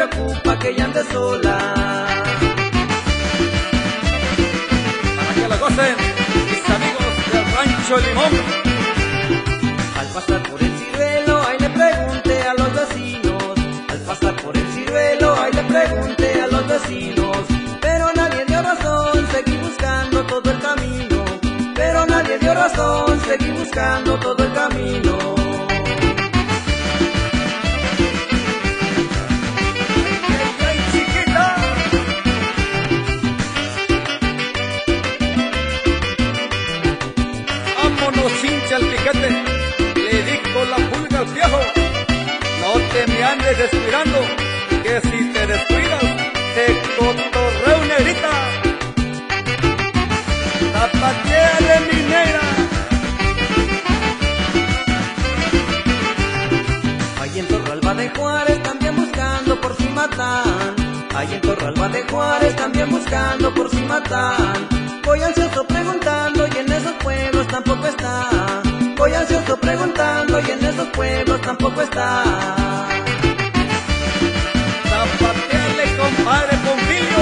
preocupa que ella ande sola. Para que la gocen mis amigos del Rancho Limón. Al pasar por el ciruelo, ahí le pregunté a los vecinos. Al pasar por el ciruelo, ahí le pregunté a los vecinos. Pero nadie dio razón, seguí buscando todo el camino. Pero nadie dio razón, seguí buscando todo el camino. ¡Ay, chiquita! Vámonos, hincha el piquete, le dijo la pulga al viejo. No te me andes descuidando, que si te descuidas, te cotorreo negrita. Zapateale, mi negra. Ahí en Torralba de Juárez también buscando por si matan. Ahí en Torralba de Juárez también buscando por si matan. Voy ansioso preguntando y en esos pueblos tampoco está. Voy ansioso preguntando y en esos pueblos tampoco está. Zapateale, compadre Pompilio.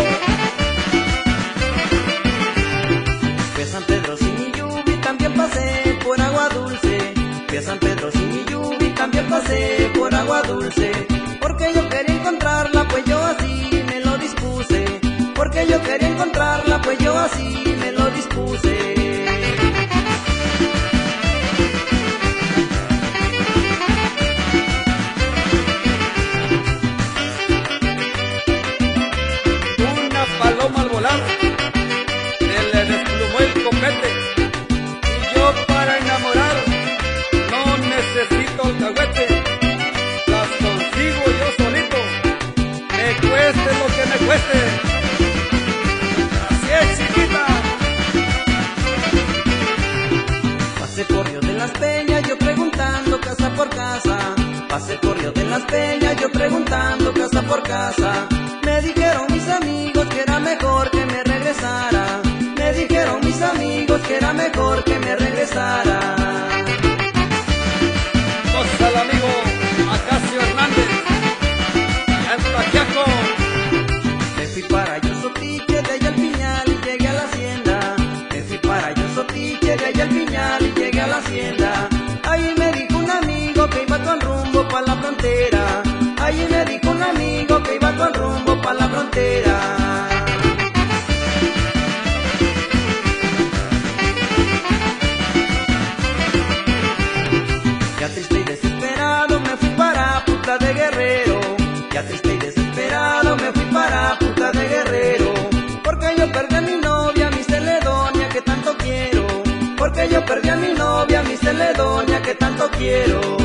Fui a San Pedro Siniyubi, también pasé por Agua Dulce. Fui a San Pedro Siniyubi, también pasé por Agua Dulce. Porque yo quería encontrarla, pues yo así me lo dispuse. Porque yo quería encontrarla, pues yo así me lo dispuse. Una paloma al volar, se le desplumó el copete. Y yo para enamorar, no necesito alcahuete. Las consigo yo solito, me cueste lo que me cueste. Así es, chiquita. Pasé por Río de las Peñas, yo preguntando casa por casa. Pasé por Río de las Peñas, yo preguntando casa por casa. Me dijeron mis amigos que era mejor que me regresara. Me dijeron mis amigos que era mejor que me regresara. Cosa al amigo Acacio Hernández, Antaquiaco. Me fui para Yosotiche, de allá al Piñal y llegué a la hacienda. Me fui para Yosotiche, de allá al Piñal y llegué a la hacienda. Ahí me dijo un amigo que iba con rumbo pa' la frontera. Ahí me dijo un amigo que iba con rumbo pa' la frontera. Ya triste y desesperado me fui para Puta de Guerrero. Ya triste y desesperado me fui para Puta de Guerrero. Porque yo perdí a mi novia, mi Celedonia, que tanto quiero. Porque yo perdí a mi novia, mi Celedonia, que tanto quiero.